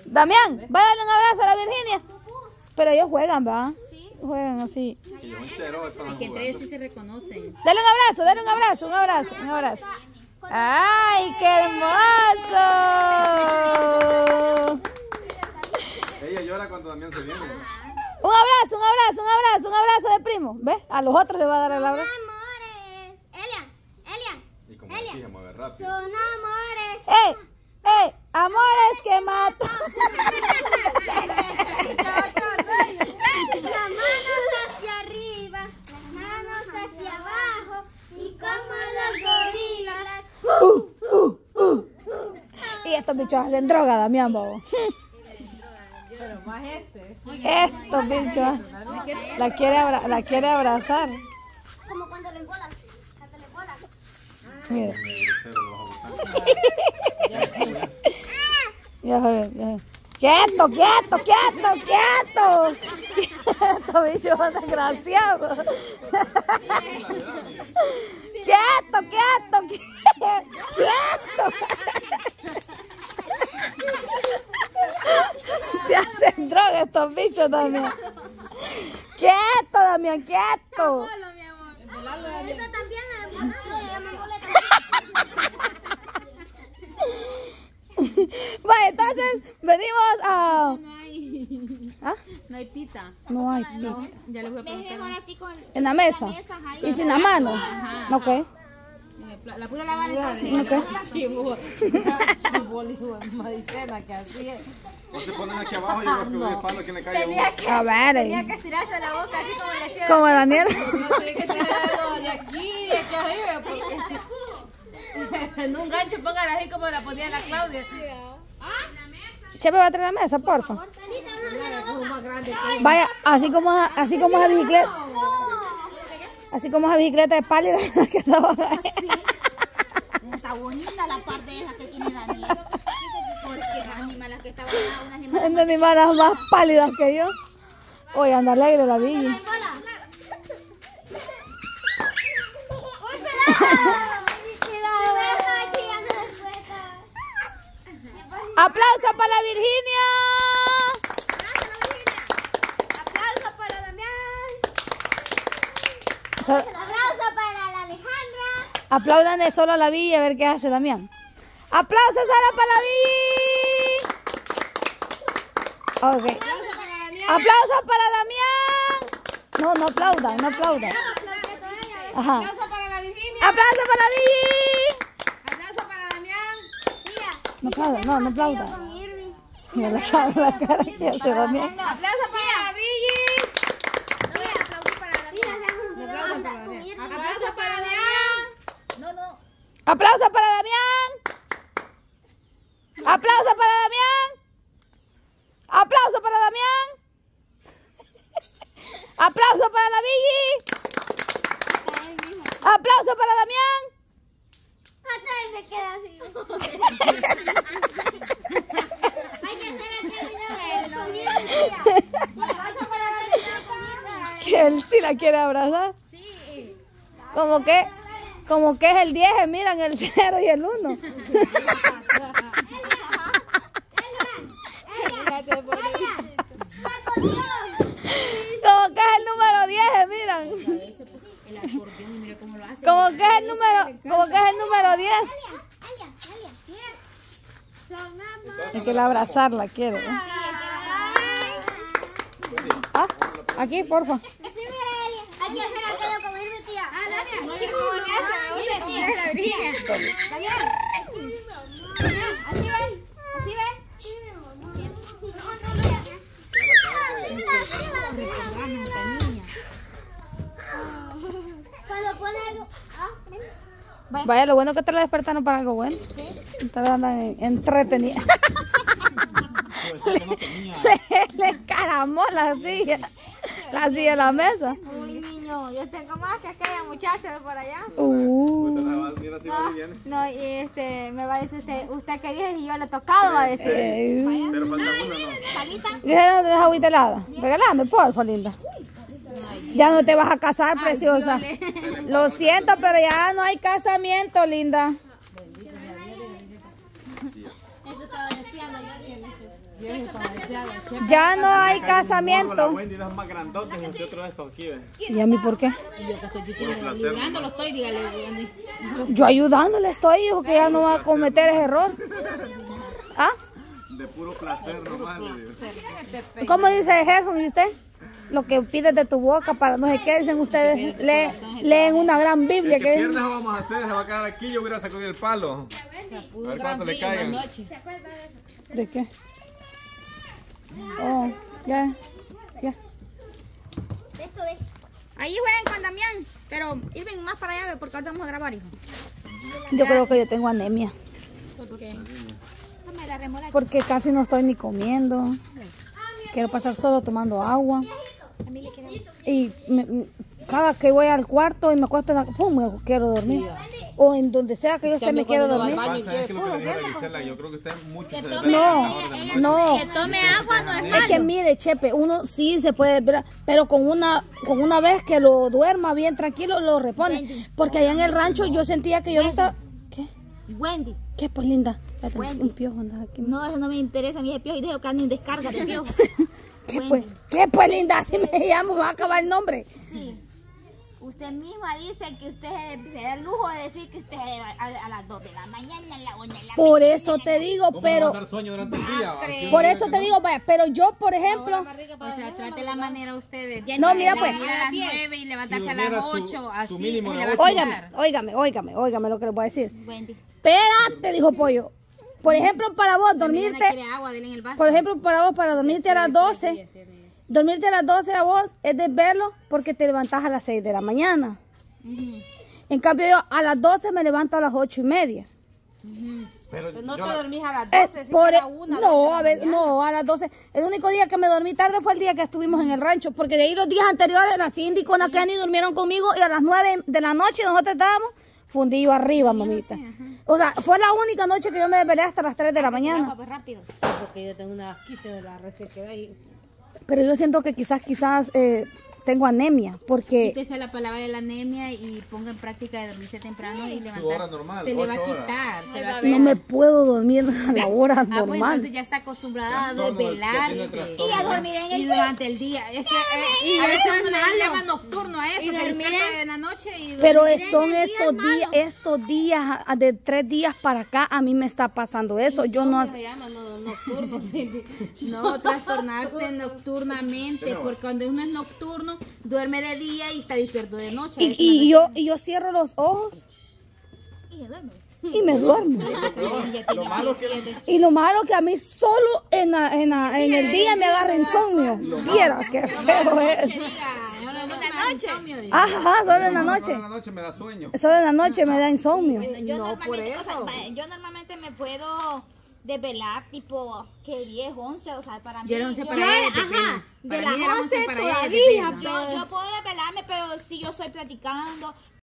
Damián, va a darle un abrazo a la Virginia. Pero ellos juegan, ¿va? Sí. Juegan así. Es que entre ellos sí se reconocen. Dale un abrazo, dale un abrazo, un abrazo, un abrazo. ¡Ay, qué hermoso! Ella llora cuando Damián se viene. Un abrazo, un abrazo, un abrazo, un abrazo de primo. ¿Ves? A los otros le va a dar el abrazo. Amores. Elian. Y como así se mueve rápido. Son amores. ¡Ey! ¡Ey! ¡Amores que matan! Las manos hacia arriba, las manos hacia abajo. Y como los gorilas. Y estos bichos hacen droga, Damián, bobo. Pero más Estos bichos. La quiere abrazar. Como cuando le embolan. Hasta le embolan. Mira. Ya ves, ya ves. ¡Quieto, quieto, quieto, quieto! ¡Quieto, bicho desgraciado! ¡Quieto, quieto, quieto! Te hacen droga estos bichos, Damián. ¡Quieto, Damián, quieto! Esta también me embolé. Vale, entonces venimos a... ¿Ah? No hay pita. No hay pita. Ya les voy a preguntar. Así con ¿En la mesa? ¿Y sin la mano? Ok. La pura lavar entonces. Ok. Maricena que así es. O se ponen aquí abajo y yo los que voy espalda que le caiga uno. A ver. Tenía que estirarse la boca así como le hacía. Como Daniel. No tiene que tener algo de aquí, de aquí arriba, porque en un gancho póngala así como la ponía la Claudia. Chepe, va a traer la mesa, porfa. Es más grande que Vaya, así como esa bicicleta. Así como esa bicicleta de pálida que estaba ahí. Está bonita la parte esa que tiene Daniel. Porque las animales que estaban unas animales. Unas animalas más pálidas que yo. Oye, anda alegre la villa. ¡Aplauso para la Virginia! Aplauso para Damián. So- Aplauso para la Alejandra. aplaudan de solo a la villa a ver qué hace Damián. ¡Aplausos ahora para la villa! Ok. ¡Aplausos para Damián! No, no aplaudan, no aplaudan. Ajá. aplauso para la Virginia. ¡Aplausos para la villa! Aplauso para Damián. No aplaudan, no aplaudan. Con Irving. Mira la cara que hace Damián. Aplauso para la Vigi. Aplauso para Damián. Aplauso para Damián. No. ¡Aplausos para Damián! ¡Aplausos para Damián! ¡Aplausos para Damián! ¡Aplausos para la Vigi! ¡Aplausos para Damián! Hasta él se queda así. Hay que hacer el video con Irving, tía. Hay que hacer el video con Irving. Que él sí la quiere abrazar. Sí. Como que es el 10, miran el 0 y el 1. Como que es el número 10, miran. El acordeón y mire cómo lo hace. Como que es el número 10. Es que la abrazarla quiere. ¿No? Ah, aquí, porfa. Hay que hacer aquello con Irving, tía. Así ven. Cuando pone algo. Vaya, lo bueno que te la despertaron para algo bueno. Te la andan entretenida. Le encaramó la silla de la mesa. Uy, niño, yo tengo más que aquella muchacha de por allá. Mira si va bien. No, y me va a decir usted qué dice y yo le he tocado, va a decir. Pero falta una, ¿no? Salita. ¿Tienes agüita helada? Regálame, porfa, linda. Ya no te vas a casar, preciosa. Lo siento, pero ya no hay casamiento, linda. Eso estaba deseando yo. viejo para deseado. Ya no hay La casamiento. Wendy es más grandote y este otro de estos aquí, ¿ves? ¿Y a mí por qué? Y yo que estoy diciendo, librando lo estoy, dígale. Yo ayudándole estoy, hijo, que ya no va a cometer ese error. ¿Ah? De puro placer nomás. le digo. ¿Cómo dice Gerson? ¿Y usted? Lo que pides de tu boca para no sé qué dicen ustedes. Leen una gran Biblia. El que Que pierda eso vamos a hacer, se va a quedar aquí, yo hubiera sacudido el palo. Pudo A ver un cuánto gran le frío en caigan. la noche. ¿De qué? Oh, ya. Esto es. Ahí juegan con Damián, pero Irving más para allá porque ahorita vamos a grabar, hijo. Yo creo que yo tengo anemia. ¿Por qué? Dame la remolacha. Porque casi no estoy ni comiendo. Quiero pasar solo tomando agua. A mí le queda. Y cada que voy al cuarto y me acuesto en la... ¡Pum! Me quiero dormir. O en donde sea que yo esté me quiero dormir. Pasa es que lo que le dije a Gisela, yo creo que usted mucho se No, no. Que tome agua no es Es que mire, Chepe, uno sí se puede, pero con una vez que lo duerma bien tranquilo, lo repone. Porque allá en el rancho yo sentía que yo no estaba... ¿Qué? Wendy. ¿Qué, pues, linda? Wendy. Un piojo anda aquí. No, eso no me interesa a mí ese piojo y déjalo que ande en descarga de piojo. ¿Qué, pues, linda? Así me llamo, me va a acabar el nombre. Sí. Usted misma dice que usted se da el lujo de decir que usted a las 2 de la mañana, a la 1 de la Por eso te digo, ¿Cómo no va a pero... dar sueño durante el día? Aquí Por eso te digo, vaya, pero yo, por ejemplo... O sea, trate la manera ustedes. No, mira, pues... Dormir a las 9 y levantarse a las 8, así. mínimo se de le va a Óigame lo que le voy a decir. Wendy. Espérate, dijo Pollo. Por ejemplo, para vos dormirte... quiere agua, denle en el vaso. Por ejemplo, para vos, para dormirte a las 12... Dormirte a las 12 a vos es desvelo porque te levantás a las 6 de la mañana. En cambio yo a las 12 me levanto a las 8:30. Pero Pues no yo te la- dormís a las 12, si Por a e- la 1. no, a ver, no, a las 12. El único día que me dormí tarde fue el día que estuvimos en el rancho, porque de ahí los días anteriores la Cindy con la Kenny durmieron conmigo y a las 9 de la noche nosotros estábamos fundillo arriba, mamita. O sea, fue la única noche que yo me desvelé hasta las 3 de la mañana. Pues rápido. Porque yo tengo una quita de la resequedad ahí. Pero yo siento que quizás tengo anemia, porque... Quítese la palabra de la anemia y ponga en práctica de dormirse temprano y levantar. hora normal, se le va a 8 horas. quitar. Se va a No me puedo dormir a la hora pues entonces normal. ya está acostumbrada a Trastorno, ya tiene desvelarse. trastorno. Y a dormir en Y el durante el día. Es que a veces uno le llama nocturno a eso. Y que dormir despierta en la noche y Pero dormir en son el día estos días, de 3 días para acá, a mí me está pasando eso. Yo no... se llama nocturno, Cindy. No, trastornarse nocturnamente, porque cuando uno es nocturno, duerme de día y está despierto de noche. Es una Y yo cierro los ojos Y se duerme. y me duermo. Lo malo que Y lo malo que a mí solo en el día me agarra insomnio. Viera qué feo es. en la noche. Ajá, solo en la noche. en la noche me da sueño. Solo en la noche me da insomnio. No, por eso. Yo normalmente me puedo desvelar tipo que 10, 11, o sea, para mí. Yo era 11 para yo- ella, ajá, depende. de Para las mí era 11 11 para ella, todavía. depende. Yo puedo desvelarme, pero si yo estoy platicando,